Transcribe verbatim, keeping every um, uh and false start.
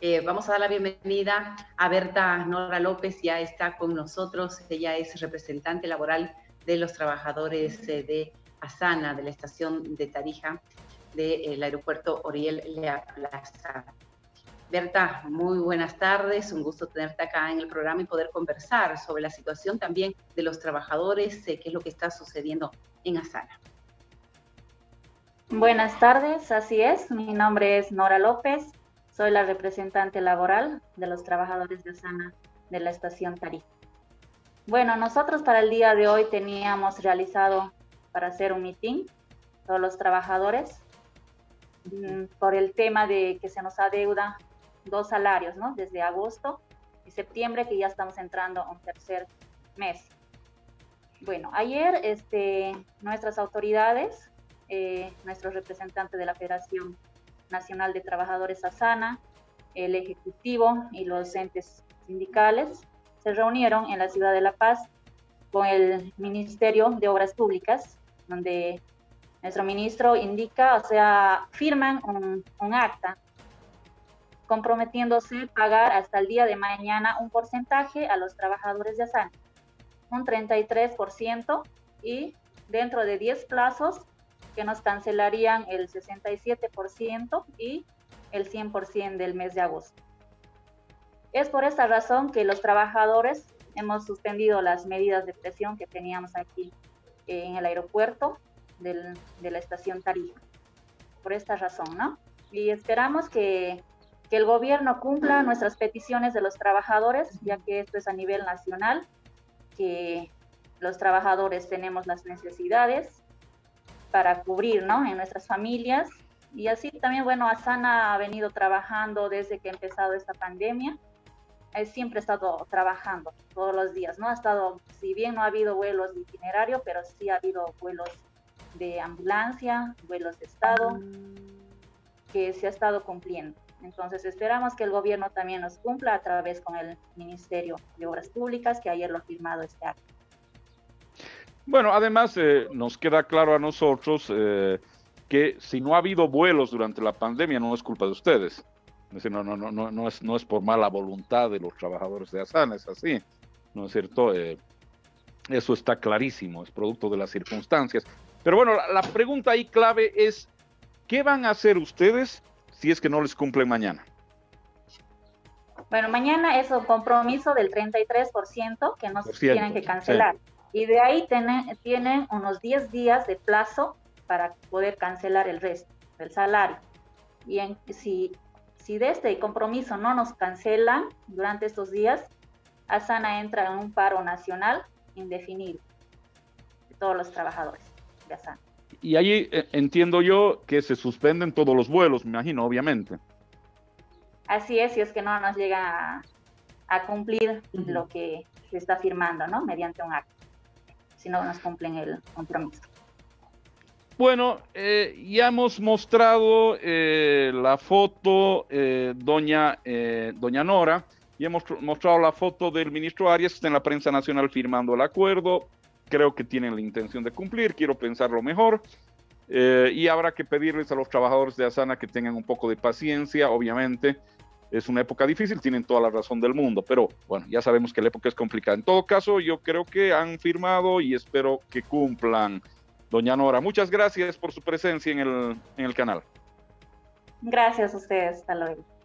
Eh, vamos a dar la bienvenida a Berta Nora López, ya está con nosotros. Ella es representante laboral de los trabajadores eh, de Asana, de la estación de Tarija del aeropuerto Oriel Lea Plaza. Berta, muy buenas tardes, un gusto tenerte acá en el programa y poder conversar sobre la situación también de los trabajadores, eh, qué es lo que está sucediendo en Asana. Buenas tardes, así es, mi nombre es Nora López, soy la representante laboral de los trabajadores de Asana de la estación Tarija. Bueno, nosotros para el día de hoy teníamos realizado para hacer un meeting, todos los trabajadores, por el tema de que se nos adeuda dos salarios, ¿no? Desde agosto y septiembre, que ya estamos entrando a un tercer mes. Bueno, ayer este, nuestras autoridades, eh, nuestro representante de la Federación Nacional de Trabajadores Asana, el Ejecutivo y los entes sindicales se reunieron en la ciudad de La Paz con el Ministerio de Obras Públicas, donde nuestro ministro indica, o sea, firman un, un acta comprometiéndose a pagar hasta el día de mañana un porcentaje a los trabajadores de Asana, un treinta y tres por ciento, y dentro de diez plazos que nos cancelarían el sesenta y siete por ciento y el cien por ciento del mes de agosto. Es por esta razón que los trabajadores hemos suspendido las medidas de presión que teníamos aquí en el aeropuerto del, de la estación Tarija. Por esta razón, ¿no? Y esperamos que, que el gobierno cumpla nuestras peticiones de los trabajadores, ya que esto es a nivel nacional, que los trabajadores tenemos las necesidades para cubrir, ¿no? En nuestras familias. Y así también, bueno, Asana ha venido trabajando desde que ha empezado esta pandemia. Eh, siempre ha estado trabajando todos los días, ¿no? Ha estado, si bien no ha habido vuelos de itinerario, pero sí ha habido vuelos de ambulancia, vuelos de Estado, que se ha estado cumpliendo. Entonces esperamos que el gobierno también nos cumpla a través con el Ministerio de Obras Públicas, que ayer lo ha firmado este acto. Bueno, además eh, nos queda claro a nosotros eh, que si no ha habido vuelos durante la pandemia no es culpa de ustedes. Es decir, no, no, no, no, no, es, no es por mala voluntad de los trabajadores de Asana, es así, ¿no es cierto? Eh, eso está clarísimo, es producto de las circunstancias. Pero bueno, la, la pregunta ahí clave es, ¿qué van a hacer ustedes si es que no les cumplen mañana? Bueno, mañana es un compromiso del treinta y tres por ciento que nos tienen que cancelar. Sí. Y de ahí tienen, tienen unos diez días de plazo para poder cancelar el resto del salario. Y en, si, si de este compromiso no nos cancelan durante estos días, Asana entra en un paro nacional indefinido de todos los trabajadores de Asana. Y ahí eh, entiendo yo que se suspenden todos los vuelos, me imagino, obviamente. Así es, si es que no nos llega a, a cumplir uh-huh. lo que se está firmando, ¿no? Mediante un acto, si no nos cumplen el compromiso. Bueno, eh, ya hemos mostrado eh, la foto, eh, doña, eh, doña Nora, y hemos mostrado la foto del ministro Arias, que está en la prensa nacional firmando el acuerdo. Creo que tienen la intención de cumplir, quiero pensarlo mejor, eh, y habrá que pedirles a los trabajadores de Asana que tengan un poco de paciencia. Obviamente es una época difícil, tienen toda la razón del mundo, pero bueno, ya sabemos que la época es complicada. En todo caso, yo creo que han firmado y espero que cumplan. Doña Nora, muchas gracias por su presencia en el, en el canal. Gracias a ustedes, hasta luego.